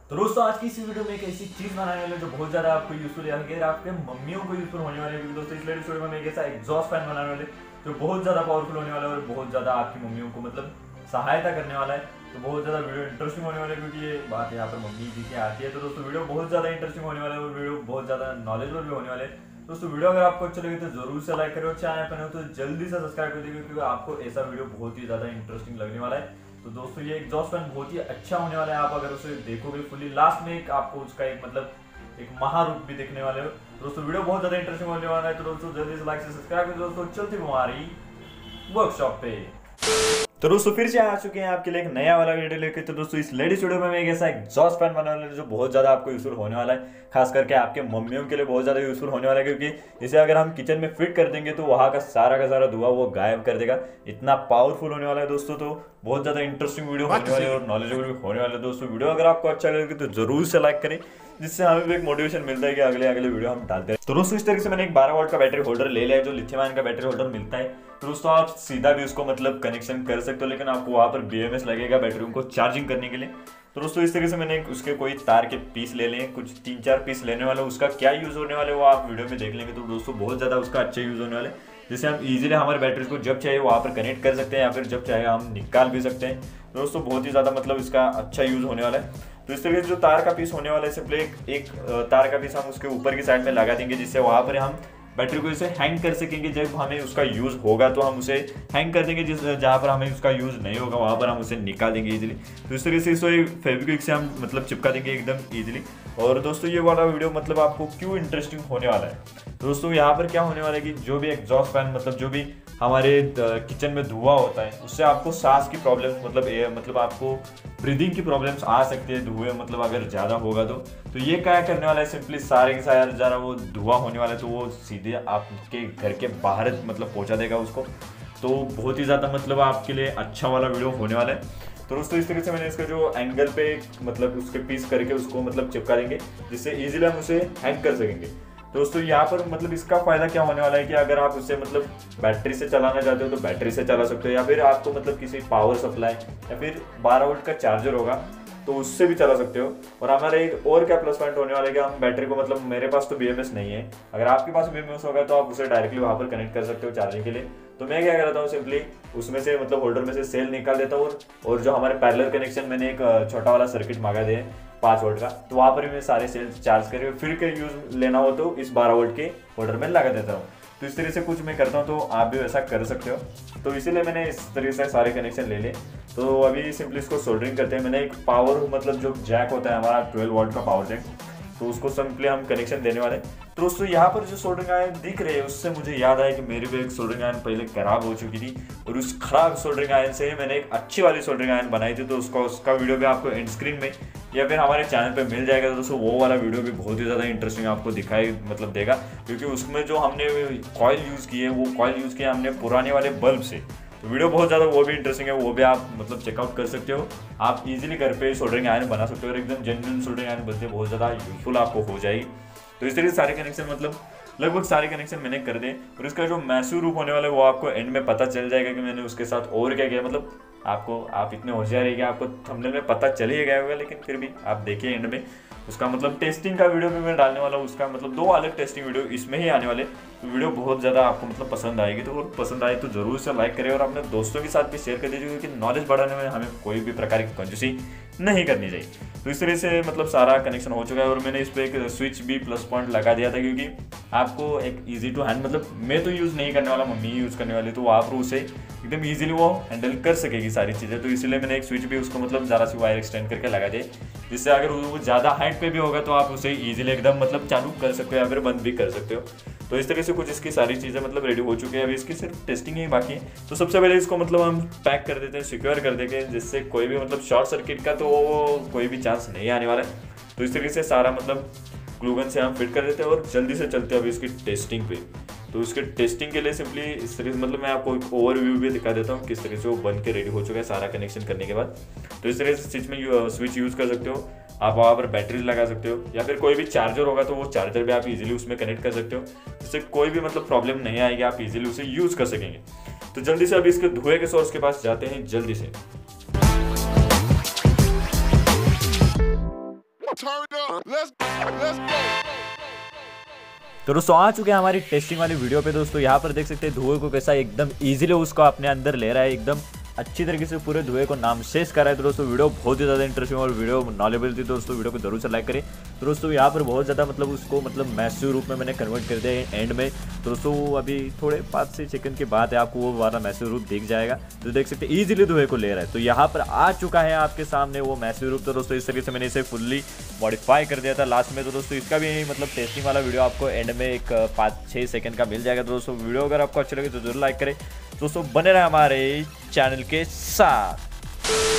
तो दोस्तों आज की इस वीडियो में एक ऐसी चीज बनाने वाले जो बहुत ज्यादा आपको यूजफुल है, अगर आपके मम्मियों को यूजफुल होने वाले हैं। दोस्तों इस लेटेस्ट वीडियो में एक ऐसा एग्जॉस्ट फैन बनाने वाले जो बहुत ज्यादा पावरफुल होने वाला है और बहुत ज्यादा आपकी मम्मियों को मतलब सहायता करने वाला है। तो बहुत ज्यादा वीडियो इंटरेस्टिंग होने वाला है क्योंकि ये बात यहाँ पर मम्मी जी की आती है। तो दोस्तों वीडियो बहुत ज्यादा इंटरेस्टिंग होने वाला है और वीडियो बहुत ज्यादा नॉलेजेबल भी होने वाले हैं। दोस्तों वीडियो अगर आपको अच्छा लगे तो जरूर से लाइक करें और चैनल पर हो तो जल्दी से सब्सक्राइब कर दीजिए क्योंकि आपको ऐसा वीडियो बहुत ही ज्यादा इंटरेस्टिंग लगने वाला है। तो दोस्तों ये एग्जॉस्ट फैन बहुत ही अच्छा होने वाला है। आप अगर उसे देखोगे फुली लास्ट में एक आपको उसका एक मतलब एक महारूप भी देखने वाले हो। दोस्तों वीडियो बहुत ज्यादा इंटरेस्टिंग होने वाला है। तो दोस्तों जल्दी से लाइक से सब्सक्राइब करें। दोस्तों चलती हमारी वर्कशॉप पे। तो दोस्तों फिर से आ चुके हैं आपके लिए एक नया वाला वीडियो लेके। तो दोस्तों इस लेटेस्ट वीडियो में मैं एक ऐसा एग्जॉस्ट फैन बनाने वाला जो बहुत ज्यादा आपको यूजफुल होने वाला है, खास करके आपके मम्मियों के लिए बहुत ज्यादा यूजफुल होने वाला है क्योंकि इसे अगर हम किचन में फिट कर देंगे तो वहाँ का सारा धुआं वो गायब कर देगा। इतना पावरफुल होने वाला है दोस्तों। तो बहुत ज्यादा इंटरेस्टिंग वीडियो होने वाली है और नॉलेजेबल भी होने वाला है। दोस्तों वीडियो अगर आपको अच्छा लगे तो जरूर से लाइक करें जिससे हमें भी एक मोटिवेशन मिलता है कि अगले वीडियो हम डालते हैं। तो दोस्तों इस तरीके से मैंने एक 12 वोल्ट का बैटरी होल्डर ले लिया है जो लिथियम आयन का बैटरी होल्डर मिलता है। तो दोस्तों आप सीधा भी उसको मतलब कनेक्शन कर सकते हो, लेकिन आपको वहाँ पर बीएमएस लगेगा बैटरी को चार्जिंग करने के लिए। तो दोस्तों इस तरीके से मैंने उसके कोई तार के पीस ले लिए, कुछ 3-4 पीस लेने वाला। उसका क्या यूज होने वाला है वो आप वीडियो में देख लेंगे। तो दोस्तों बहुत ज्यादा उसका अच्छा यूज होने वाला है, जिससे हम इजीली हमारे बैटरी को जब चाहिए वहाँ पर कनेक्ट कर सकते हैं या फिर जब चाहे हम निकाल भी सकते हैं। दोस्तों बहुत ही ज्यादा मतलब इसका अच्छा यूज होने वाला है। तो इस तरीके से जो तार का पीस होने वाला है सिंपली एक तार का पीस हम उसके ऊपर की साइड में लगा देंगे, जिससे वहां पर हम बैटरी को इसे हैंग कर सकेंगे। जब हमें उसका यूज होगा तो हम उसे हैंग कर देंगे, जिस जहाँ पर हमें उसका यूज नहीं होगा वहां पर हम उसे निकाल देंगे इजीली। तो इस तरीके से इसे फेविक्विक से हम मतलब चिपका देंगे एकदम इजीली। और दोस्तों ये वाला वीडियो मतलब आपको क्यों इंटरेस्टिंग होने वाला है, दोस्तों यहाँ पर क्या होने वाला है कि जो भी एग्जॉस्ट फैन मतलब जो भी हमारे किचन में धुआं होता है उससे आपको सांस की प्रॉब्लम्स मतलब आपको ब्रीदिंग की प्रॉब्लम्स आ सकती है धुएं मतलब अगर ज़्यादा होगा तो ये क्या करने वाला है सिंपली सारे के सारे ज़रा वो धुआं होने वाला है तो वो सीधे आपके घर के बाहर मतलब पहुंचा देगा उसको। तो बहुत ही ज़्यादा मतलब आपके लिए अच्छा वाला वीडियो होने वाला है। तो दोस्तों इस तरीके से मैंने इसका जो एंगल पे मतलब उसके पीस करके उसको मतलब चिपका देंगे, जिससे इजीली हम उसे हैंग कर सकेंगे। दोस्तों यहाँ पर मतलब इसका फायदा क्या होने वाला है कि अगर आप उसे मतलब बैटरी से चलाना चाहते हो तो बैटरी से चला सकते हो, या फिर आपको मतलब किसी पावर सप्लाई या फिर 12 वोल्ट का चार्जर होगा तो उससे भी चला सकते हो। और हमारा एक और क्या प्लस पॉइंट होने वाला है कि हम बैटरी को मतलब मेरे पास तो बीएमएस नहीं है, अगर आपके पास बीएमएस होगा तो आप उसे डायरेक्टली वहां पर कनेक्ट कर सकते हो चार्जिंग के लिए। तो मैं क्या करता हूँ सिंपली उसमें से मतलब होल्डर में से सेल निकाल देता हूँ और जो हमारे पैरेलल कनेक्शन मैंने एक छोटा वाला सर्किट मंगा दिया है 5 वोल्ट का, तो वहां पर भी मैं सारे सेल चार्ज करके फिर के यूज लेना हो तो इस 12 वोल्ट के होल्डर में लगा देता हूँ। तो इस तरीके से कुछ मैं करता हूँ तो आप भी वैसा कर सकते हो। तो इसीलिए मैंने इस तरीके से सारे कनेक्शन ले लिए। तो अभी सिंपली इसको सोल्डरिंग करते हैं। मैंने एक पावर मतलब जो जैक होता है हमारा 12 वोल्ट का पावर जैक, तो उसको सिंपली हम कनेक्शन देने वाले। तो दोस्तों यहाँ पर जो सोल्डरिंग आयरन दिख रहे हैं उससे मुझे याद आया कि मेरी भी एक सोल्डरिंग आयरन पहले खराब हो चुकी थी और उस खराब सोल्डरिंग आयरन से मैंने एक अच्छी वाली सोल्डरिंग आयरन बनाई थी। तो उसका वीडियो भी आपको एंड स्क्रीन में या फिर हमारे चैनल पे मिल जाएगा। दोस्तों वो वाला वीडियो भी बहुत ही ज़्यादा इंटरेस्टिंग आपको दिखाई मतलब देगा, क्योंकि उसमें जो हमने कॉइल यूज़ की है वो कॉइल यूज़ किया हमने पुराने वाले बल्ब से। तो वीडियो बहुत ज़्यादा वो भी इंटरेस्टिंग है, वो भी आप मतलब चेकआउट कर सकते हो। आप इजीली घर पे सोल्डरिंग आयरन बना सकते हो और एकदम जेन्युइन सोल्डरिंग आयरन बनते बहुत ज़्यादा यूजफुल आपको हो जाएगी। तो इस तरीके से सारे कनेक्शन मतलब लगभग सारे कनेक्शन मैंने कर दिए और इसका जो मैसूर रूप होने वाला है वो आपको एंड में पता चल जाएगा कि मैंने उसके साथ और क्या किया। मतलब आप इतने होशियार है कि आपको थंबनेल में पता चल ही गया होगा, लेकिन फिर भी आप देखिए एंड में उसका मतलब टेस्टिंग का वीडियो भी मैं डालने वाला हूँ। उसका मतलब 2 अलग टेस्टिंग वीडियो इसमें ही आने वाले। तो वीडियो बहुत ज़्यादा आपको मतलब पसंद आएगी। तो और पसंद आए तो जरूर से लाइक करें और अपने दोस्तों के साथ भी शेयर कर दीजिए, क्योंकि नॉलेज बढ़ाने में हमें कोई भी प्रकार की कंजूसी नहीं करनी चाहिए। तो इस तरह से मतलब सारा कनेक्शन हो चुका है और मैंने इस पर एक स्विच भी प्लस पॉइंट लगा दिया था, क्योंकि आपको एक ईजी टू हैंड मतलब मैं तो यूज़ नहीं करने वाला, मम्मी यूज़ करने वाली, तो आप उसे एकदम इजीली वो हैंडल कर सकेगी सारी चीज़ें। तो इसलिए मैंने एक स्विच भी उसको मतलब ज़रा सी वायर एक्सटेंड करके लगा दिए, जिससे अगर वो ज़्यादा हाइट पे भी होगा तो आप उसे इजीली एकदम मतलब चालू कर सकते हो या फिर बंद भी कर सकते हो। तो इस तरीके से कुछ इसकी सारी चीज़ें मतलब रेडी हो चुकी है। अभी इसकी सिर्फ टेस्टिंग ही बाकी है। तो सबसे पहले इसको मतलब हम पैक कर देते हैं, सिक्योर कर देंगे, जिससे कोई भी मतलब शॉर्ट सर्किट का तो कोई भी चांस नहीं आने वाला है। तो इस तरीके से सारा मतलब ग्लू गन से हम फिट कर देते हैं और जल्दी से चलते हैं अभी इसकी टेस्टिंग पे। तो इसके टेस्टिंग के लिए सिंपली इस तरीके से मतलब मैं आपको एक ओवरव्यू भी दिखा देता हूँ किस तरीके से वो बन के रेडी हो चुका है सारा कनेक्शन करने के बाद। तो इस तरीके से स्विच यूज़ कर सकते हो आप, वहाँ पर बैटरी लगा सकते हो या फिर कोई भी चार्जर होगा तो वो चार्जर भी आप इजीली उसमें कनेक्ट कर सकते हो, जिससे कोई भी मतलब प्रॉब्लम नहीं आएगी, आप इजीली उसे यूज़ कर सकेंगे। तो जल्दी से अभी इसके धुएं के सोर्स के पास जाते हैं जल्दी से। तो दोस्तों आ चुके हैं हमारी टेस्टिंग वाली वीडियो पे। दोस्तों यहाँ पर देख सकते हैं धुएं को कैसा एकदम इजीली उसको अपने अंदर ले रहा है, एकदम अच्छी तरीके से पूरे धुएं को नामशेष कर रहा है। तो दोस्तों वीडियो बहुत ही ज़्यादा इंटरेस्टिंग और वीडियो नॉलेबल थी। दोस्तों वीडियो को जरूर से लाइक करें। तो दोस्तों यहाँ पर बहुत ज़्यादा मतलब उसको मतलब मैसिव रूप में मैंने कन्वर्ट कर दिया है एंड में। तो दोस्तों अभी थोड़े 5 से सेकंड के बाद आपको वो वाला मैसिव रूप दिख जाएगा। तो देख सकते हैं ईजिली धुएं को ले रहा है। तो यहाँ पर आ चुका है आपके सामने वो मैसिव रूप। तो दोस्तों इस तरीके से मैंने इसे फुल्ली मॉडिफाई कर दिया था लास्ट में। तो दोस्तों इसका भी मतलब टेस्टिंग वाला वीडियो आपको एंड में एक 5-6 सेकंड का मिल जाएगा। तो दोस्तों वीडियो अगर आपको अच्छी लगे तो जरूर लाइक करें। दोस्तों बने रहे हमारे चैनल के साथ।